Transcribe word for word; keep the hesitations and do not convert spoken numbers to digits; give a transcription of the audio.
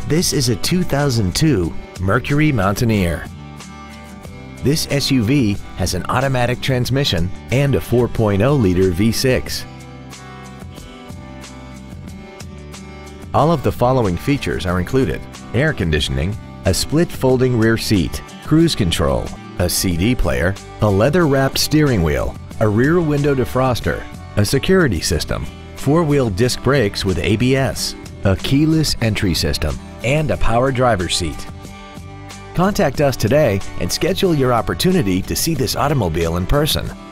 This is a two thousand two Mercury Mountaineer. This S U V has an automatic transmission and a four point oh liter V six. All of the following features are included: air conditioning, a split folding rear seat, cruise control, a C D player, a leather-wrapped steering wheel, a rear window defroster, a security system, four-wheel disc brakes with A B S, a keyless entry system, and a power driver's seat. Contact us today and schedule your opportunity to see this automobile in person.